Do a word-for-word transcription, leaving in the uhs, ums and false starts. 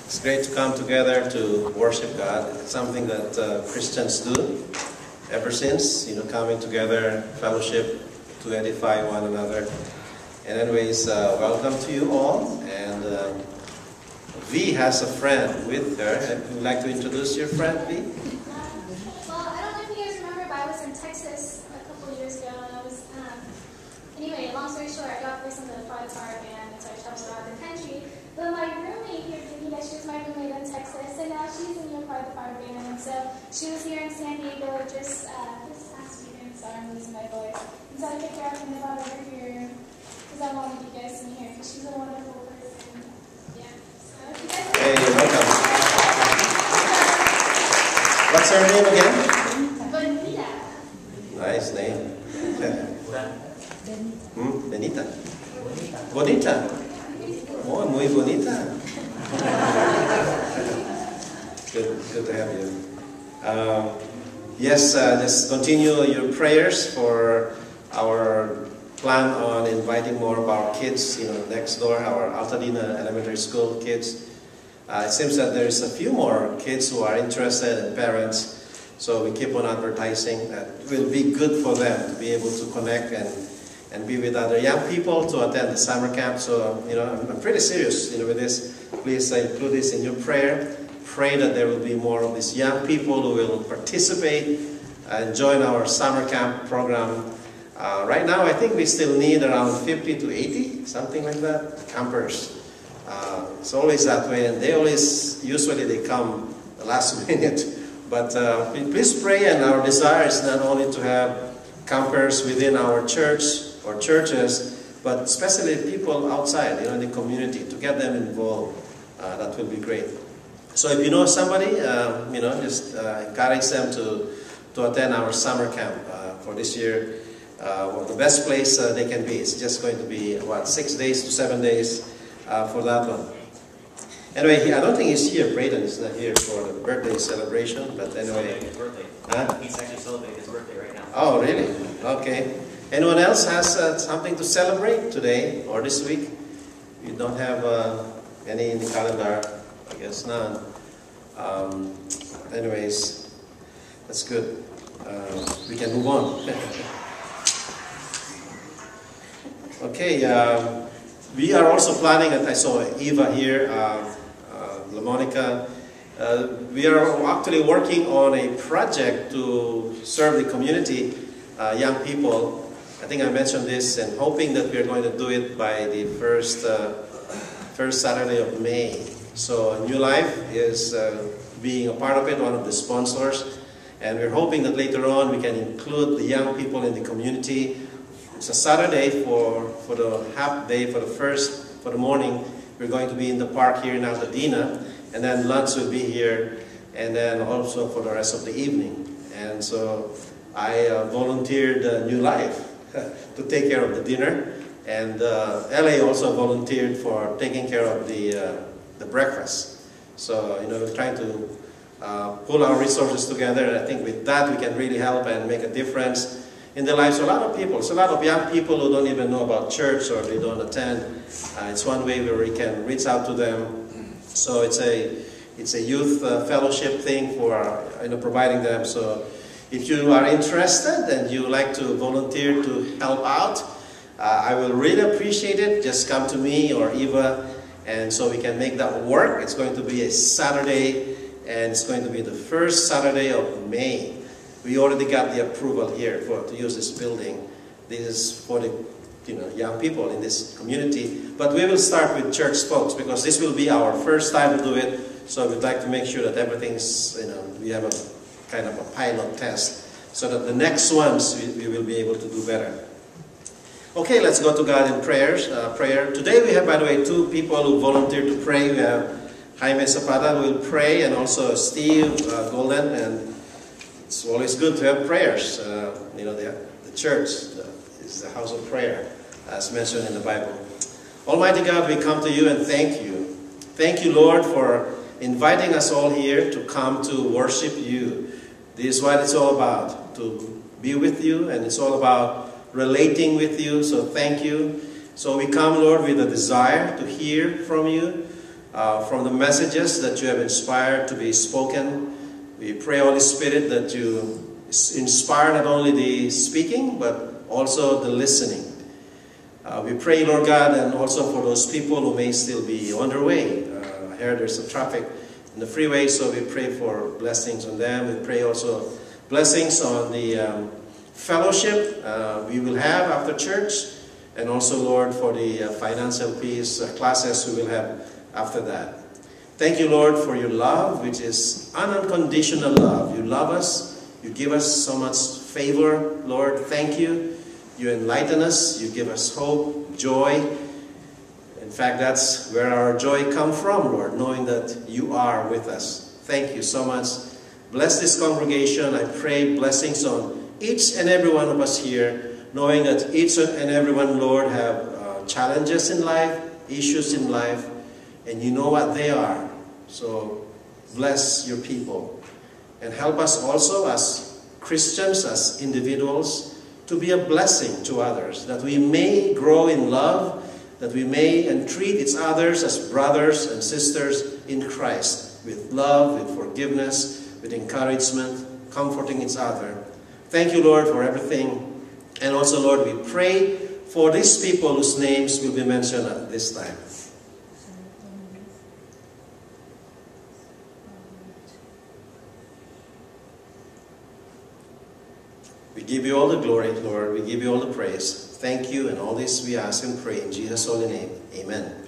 It's great to come together to worship God. It's something that uh, Christians do ever since, you know, coming together, fellowship, to edify one another. And anyways, uh, welcome to you all. And uh, V has a friend with her. Would you like to introduce your friend, V? Well, I don't know if you guys remember, but I was in Texas a couple of years ago, and I was, um, anyway, long story short, I got placed in the fire department, and so I traveled around the country. But my roommate here, Vicky, that she was my roommate in Texas, and now she's in your fire department, and so she was here in San Diego just uh, this past weekend. Sorry, I'm losing my voice. And so I picked her up and brought her here because I wanted you guys to meet her because she's a wonderful person. Yeah. So if you guys Hey, you're welcome. What's her name again? Bonita. Nice name. hmm? Benita. Bonita. Oh, muy bonita. Good, good to have you. Um, yes, uh, just continue your prayers for our plan on inviting more of our kids, you know, next door, our Altadena Elementary School kids. Uh, it seems that there's a few more kids who are interested and parents, so we keep on advertising. That it will be good for them to be able to connect and and be with other young people to attend the summer camp. So, you know, I'm, I'm pretty serious, you know, with this. Please uh, include this in your prayer. Pray that there will be more of these young people who will participate and join our summer camp program. Uh, right now, I think we still need around fifty to eighty, something like that, campers. Uh, it's always that way, and they always, usually they come the last minute. But uh, please pray, and our desire is not only to have campers within our church or churches, but especially people outside, you know, in the community, to get them involved. Uh, that will be great. So if you know somebody, uh, you know, just uh, encourage them to, to attend our summer camp uh, for this year. Uh, well, the best place uh, they can be. It's just going to be, what, six days to seven days uh, for that one. Anyway, he, I don't think he's here. Braden is not here for the birthday celebration, but anyway. His birthday. Huh? He's actually celebrating his birthday right now. Oh, really? Okay. Anyone else has uh, something to celebrate today or this week? You don't have uh, any in the calendar? I guess none. Um, anyways, that's good. Uh, we can move on. Okay. Um, we are also planning, and I saw Eva here, uh, uh, LaMonica. Uh, we are actually working on a project to serve the community, uh, young people. I think I mentioned this, and hoping that we are going to do it by the first uh, first Saturday of May. So New Life is uh, being a part of it, one of the sponsors, and we're hoping that later on we can include the young people in the community. It's a Saturday for for the half day, for the first for the morning. We're going to be in the park here in Altadena, and then lunch will be here, and then also for the rest of the evening. And so I uh, volunteered uh, New Life to take care of the dinner, and uh, L A also volunteered for taking care of the uh, the breakfast. So, you know, we're trying to uh, pull our resources together, and I think with that we can really help and make a difference in the lives of a lot of people. It's a lot of young people who don't even know about church or they don't attend. Uh, it's one way where we can reach out to them. So it's a it's a youth uh, fellowship thing for uh, you know, providing them. So if you are interested and you like to volunteer to help out, uh, I will really appreciate it. Just come to me or Eva, and so we can make that work. It's going to be a Saturday, and it's going to be the first Saturday of May. We already got the approval here for to use this building. This is for the you know young people in this community. But we will start with church folks because this will be our first time to do it. So we'd like to make sure that everything's, you know, we have a kind of a pilot test, so that the next ones we, we will be able to do better. Okay, let's go to God in prayers. Uh, prayer. Today we have, by the way, two people who volunteered to pray. We have Jaime Zapata who will pray, and also Steve uh, Golden. And it's always good to have prayers. Uh, you know, the, the church the, is the house of prayer, as mentioned in the Bible. Almighty God, we come to you and thank you. Thank you, Lord, for inviting us all here to come to worship you. This is what it's all about, to be with you, and it's all about relating with you, so thank you. So we come, Lord, with a desire to hear from you, uh, uh, from the messages that you have inspired to be spoken. We pray, Holy Spirit, that you inspire not only the speaking, but also the listening. Uh, we pray, Lord God, and also for those people who may still be on their way. Uh, I heard there's some traffic in the freeway, so we pray for blessings on them. We pray also blessings on the um, fellowship uh, we will have after church, and also, Lord, for the uh, financial peace uh, classes we will have after that. Thank you, Lord, for your love, which is an unconditional love. You love us. You give us so much favor, Lord. Thank you. You enlighten us. You give us hope, joy. In fact, that's where our joy comes from, Lord, knowing that you are with us. Thank you so much. Bless this congregation. I pray blessings on each and every one of us here, knowing that each and every one, Lord, have uh, challenges in life, issues in life, and you know what they are. So bless your people. And help us also as Christians, as individuals, to be a blessing to others, that we may grow in love, that we may entreat each others as brothers and sisters in Christ, with love, with forgiveness, with encouragement, comforting each other. Thank you, Lord, for everything. And also, Lord, we pray for these people whose names will be mentioned at this time. We give you all the glory, Lord. We give you all the praise. Thank you, and all this we ask and pray in Jesus' holy name. Amen.